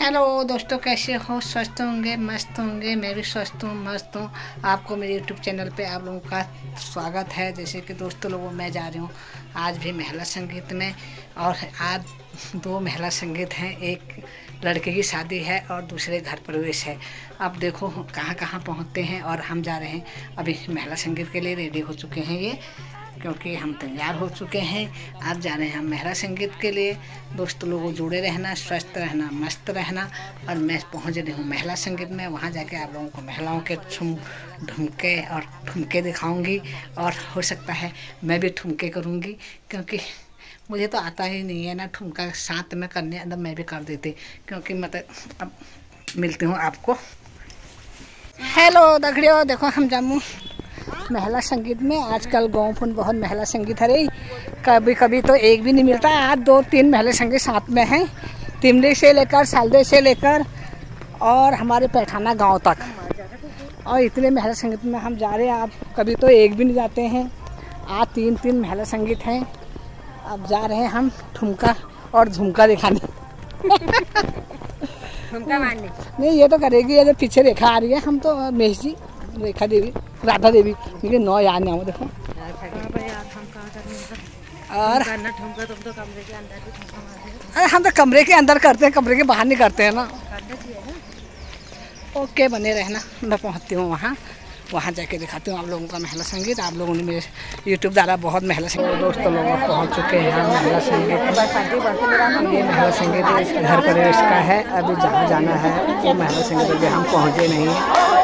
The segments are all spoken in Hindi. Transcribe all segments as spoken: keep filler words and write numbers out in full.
हेलो दोस्तों, कैसे हो? स्वस्थ होंगे, मस्त होंगे। मैं भी स्वस्थ हूँ, मस्त हूँ। आपको मेरे यूट्यूब चैनल पे आप लोगों का स्वागत है। जैसे कि दोस्तों लोगों, मैं जा रही हूँ आज भी महिला संगीत में, और आज दो महिला संगीत हैं। एक लड़के की शादी है और दूसरे घर प्रवेश है। अब देखो कहाँ कहाँ पहुँचते हैं। और हम जा रहे हैं अभी महिला संगीत के लिए। रेडी हो चुके हैं ये, क्योंकि हम तैयार हो चुके हैं। आज जा रहे हैं हम महिला संगीत के लिए। दोस्तों लोगों, जुड़े रहना, स्वस्थ रहना, मस्त रहना। और मैं पहुंच रही हूँ महिला संगीत में। वहां जाके आप लोगों को महिलाओं के ठुम ठुमके और ठुमके दिखाऊंगी। और हो सकता है मैं भी ठुमके करूंगी, क्योंकि मुझे तो आता ही नहीं है ना ठुमका। साथ में करने अंदर मैं भी कर देती, क्योंकि मतलब अब मिलती हूँ आपको। हेलो दगड़ियों, देखो हम जामू महिला संगीत में। आजकल गाँव फुन बहुत महिला संगीत है रही। कभी कभी तो एक भी नहीं मिलता। आज दो तीन महिला संगीत साथ में हैं, तिमली से लेकर सालदे से लेकर और हमारे पैठाना गांव तक। और इतने महिला संगीत में हम जा रहे हैं। आप कभी तो एक भी नहीं जाते हैं। आज तीन तीन महिला संगीत हैं। अब जा रहे हैं हम ठुमका और झुमका दिखाने। ठुमका मारने नहीं, ये तो करेगी। ये जो पीछे रेखा आ रही है, हम तो महेश जी, रेखा देवी, राधा देवी, लेकिन नौ याद नहीं आओ। देखो और ठुमका तुम तो कमरे के अंदर भी ठुमका मारते हो। हम तो कमरे के अंदर करते हैं, कमरे के बाहर नहीं करते हैं ना। ओके, बने रहना। मैं पहुंचती हूँ वहाँ वहाँ जाके दिखाती हूँ आप लोगों का महिला संगीत। आप लोगों ने मेरे यूट्यूब द्वारा बहुत महिला संगीत। दोस्तों लोग पहुँच चुके हैं महिला संगीत। ये महिला संगीत घर प्रवेश का है। अभी जहाँ जाना है वो महिला संगीत अभी हम पहुँचे नहीं हैं।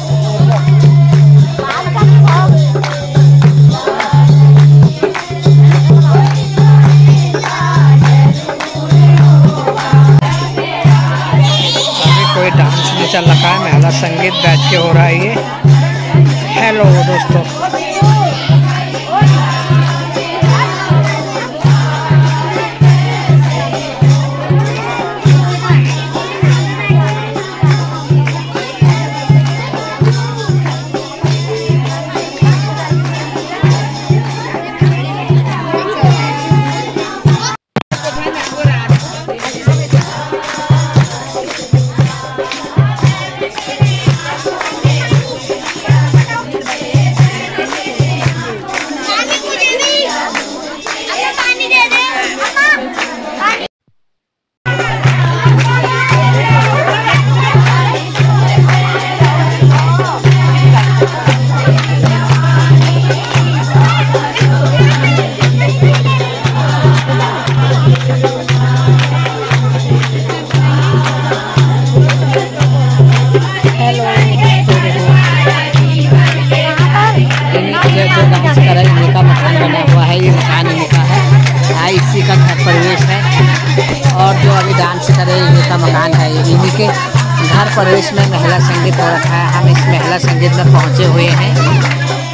कोई डांस नहीं चल रखा है, महिला संगीत बैठ के हो रहा है ये। हेलो दोस्तों, इसी का घर प्रवेश है। और जो अभी डांस करे ये का मकान है, इन्हीं के घर प्रवेश में महिला संगीत हो रखा है। हम इस महिला संगीत में पहुंचे हुए हैं।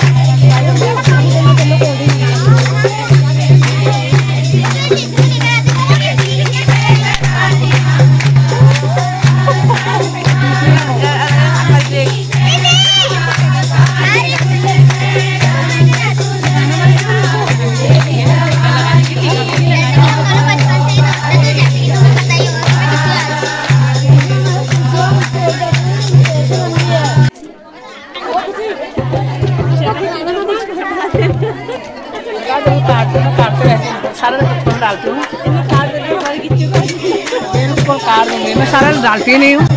सारा डालती हूँ, बिल्कुल काट दूंगी मैं। सारा डालती नहीं हूँ।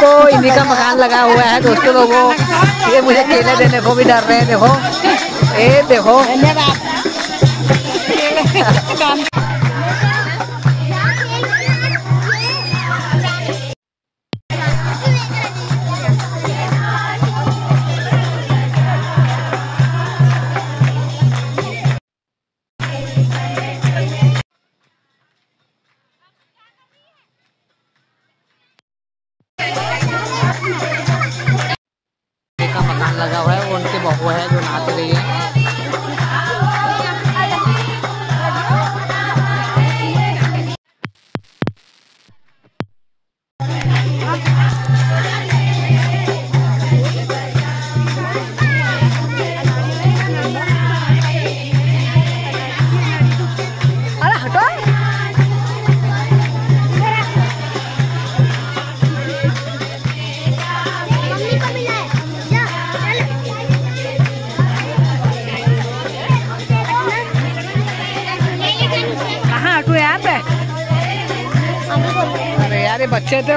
देखो इन्हीं का मकान लगा हुआ है दोस्तों लोगों। ये मुझे केले देने को भी डर रहे हैं। देखो ये देखो का मकान लगा हुआ है। वो उनकी बहू है जो नाच रही है। अरे हटो। अरे यार ये बच्चे थे।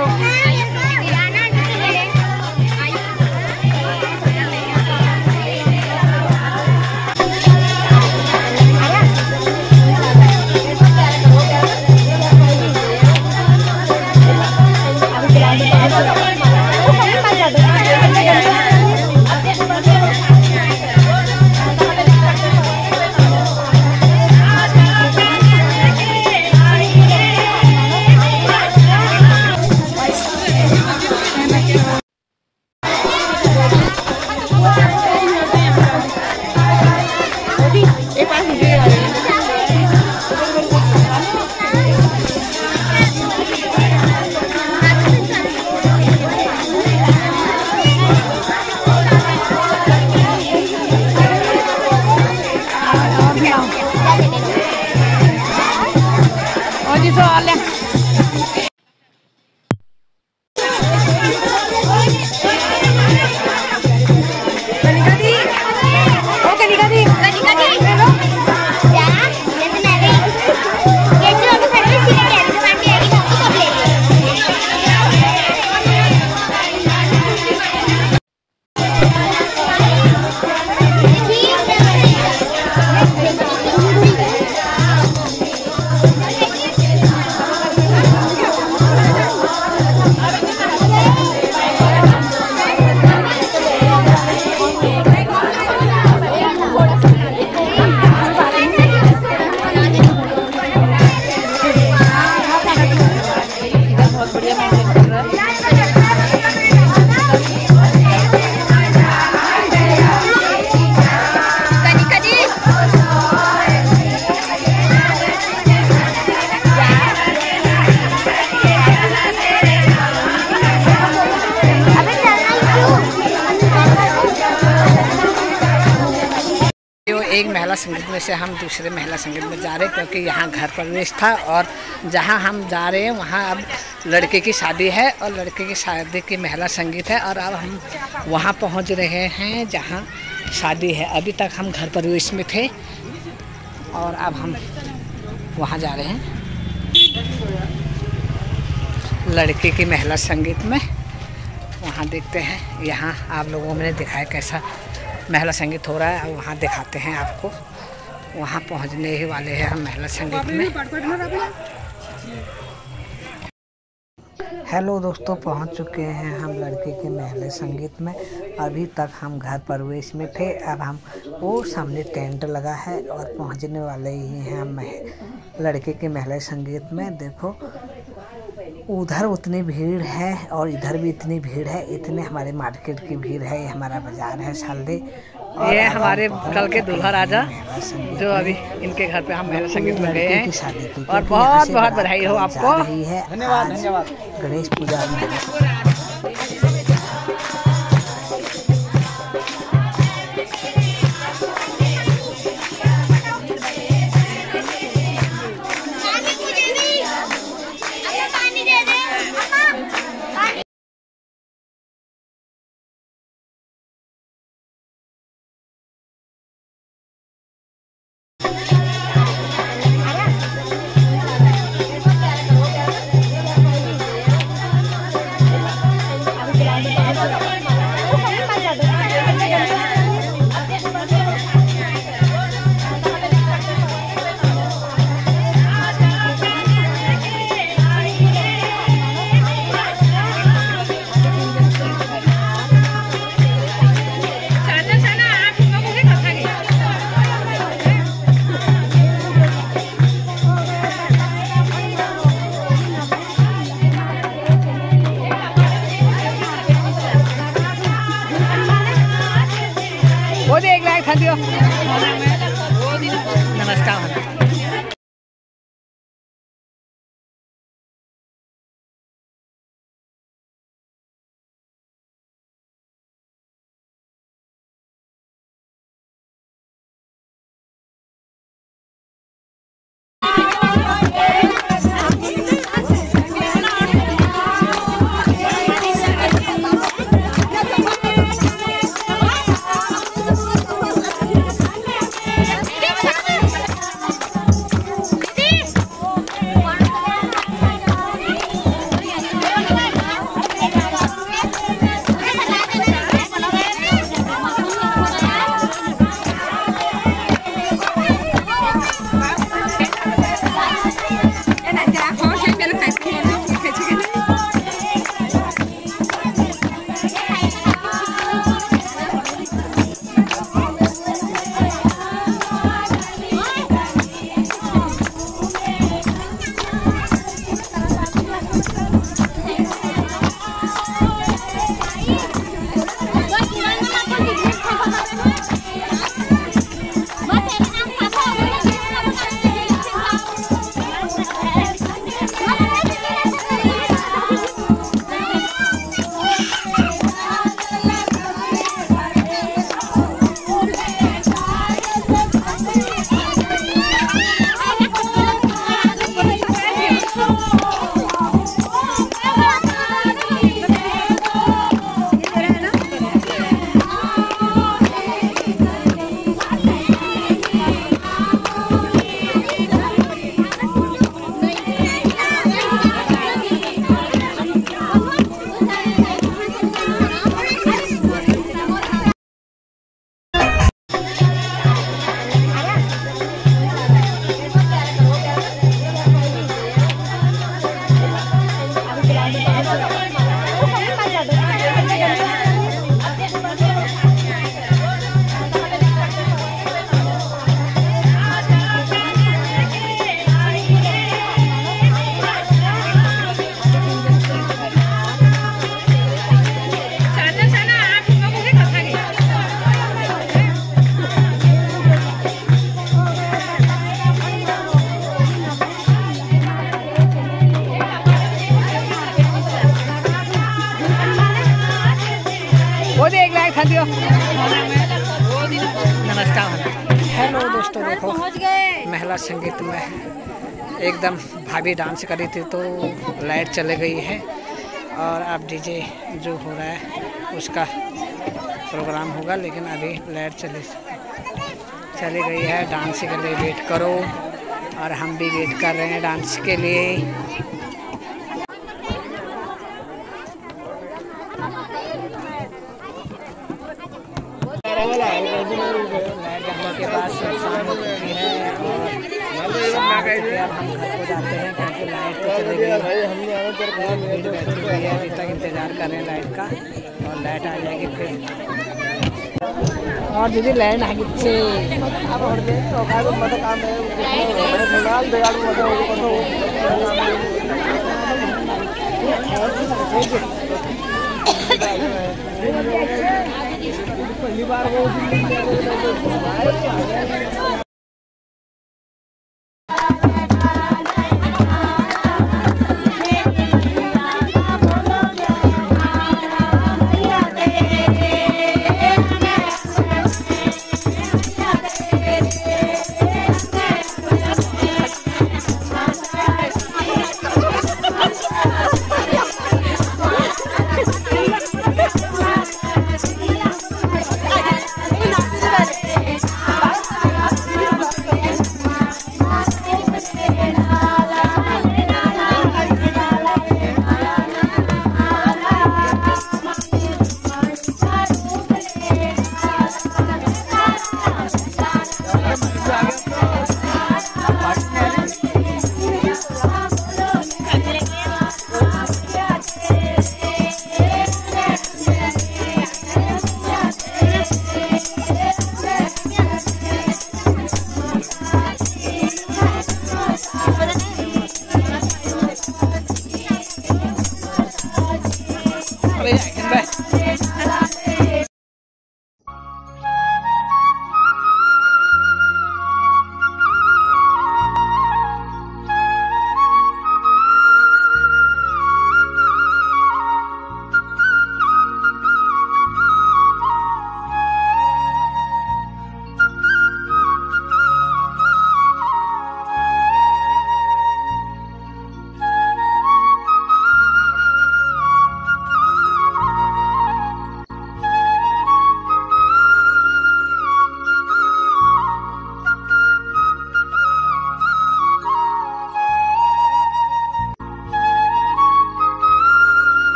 एक महिला संगीत में से हम दूसरे महिला संगीत में जा रहे हैं क्योंकि यहाँ घर प्रवेश था और जहाँ हम जा रहे हैं वहाँ अब लड़के की शादी है और लड़के की शादी की महिला संगीत है और अब हम वहाँ पहुँच रहे हैं जहाँ शादी है। अभी तक हम घर प्रवेश में थे और अब हम वहाँ जा रहे हैं लड़के की महिला संगीत में। वहाँ देखते हैं, यहाँ आप लोगों ने दिखाया कैसा महिला संगीत हो रहा है। अब वहाँ दिखाते हैं आपको। वहाँ पहुँचने ही वाले हैं हम महिला संगीत में। हेलो दोस्तों, पहुँच चुके हैं हम लड़के के महिला संगीत में। अभी तक हम घर प्रवेश में थे, अब हम वो सामने टेंट लगा है और पहुँचने वाले ही हैं हम लड़के के महिला संगीत में। देखो उधर उतनी भीड़ है और इधर भी इतनी भीड़ है। इतने हमारे मार्केट की भीड़ है। ये हमारा बाजार है सालदे। ये हमारे कल के दूल्हा राजा जो अभी इनके घर पे हम महिला संगीत में गए हैं और बहुत बहुत बधाई हो आपको। धन्यवाद धन्यवाद। गणेश पूजा में वो दे एक लाख खा दियो। नमस्कार। नमस्कार। हेलो दोस्तों, देखो महिला संगीत में एकदम भाभी डांस करी थी तो लाइट चले गई है और अब डीजे जो हो रहा है उसका प्रोग्राम होगा, लेकिन अभी लाइट चले चली गई है। डांस के लिए वेट करो और हम भी वेट कर रहे हैं डांस के लिए। के पास शाम हो चुकी है और हम घर को जाते हैं क्योंकि लाइट तो चली गई है। अभी तक इंतज़ार कर रहे हैं लाइट का और लाइट आ जाएगी फिर। और दीदी लाइट आ पहली बार वो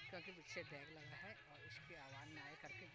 क्योंकि पीछे बैग लगा है और इसकी आवाज़ ना आए करके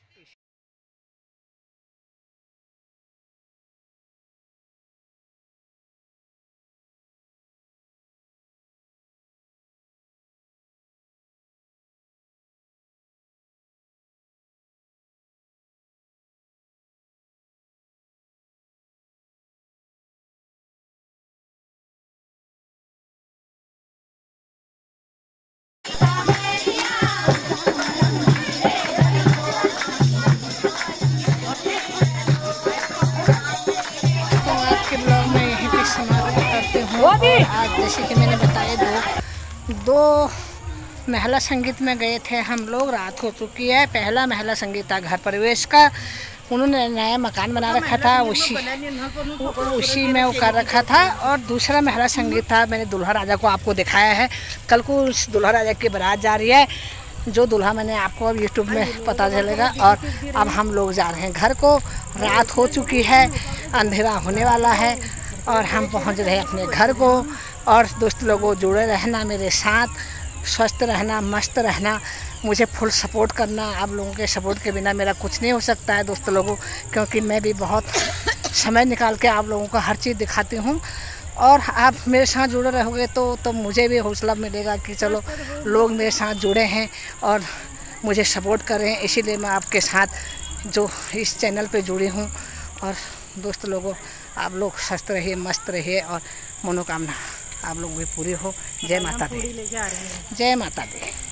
आज जैसे कि मैंने बताया दो दो महिला संगीत में गए थे हम लोग। रात हो चुकी है। पहला महिला संगीत था घर प्रवेश का, उन्होंने नया मकान बना रखा था, उसी उसी में वो कर रखा था। और दूसरा महिला संगीत था, मैंने दूल्हा राजा को आपको दिखाया है। कल को उस दूल्हा राजा की बारात जा रही है, जो दूल्हा मैंने आपको अब यूट्यूब में पता चलेगा। और अब हम लोग जा रहे हैं घर को। रात हो चुकी है, अंधेरा होने वाला है और हम पहुंच रहे हैं अपने घर को। और दोस्त लोगों जुड़े रहना मेरे साथ, स्वस्थ रहना, मस्त रहना, मुझे फुल सपोर्ट करना। आप लोगों के सपोर्ट के बिना मेरा कुछ नहीं हो सकता है दोस्त लोगों, क्योंकि मैं भी बहुत समय निकाल के आप लोगों को हर चीज़ दिखाती हूँ। और आप मेरे साथ जुड़े रहोगे तो तो मुझे भी हौसला मिलेगा कि चलो लोग मेरे साथ जुड़े हैं और मुझे सपोर्ट कर रहे हैं। इसीलिए मैं आपके साथ जो इस चैनल पे जुड़ी हूँ। और दोस्त लोगों, आप लोग स्वस्थ रहिए, मस्त रहिए और मनोकामना आप लोग भी पूरी हो। जय माता दी, जय माता दी।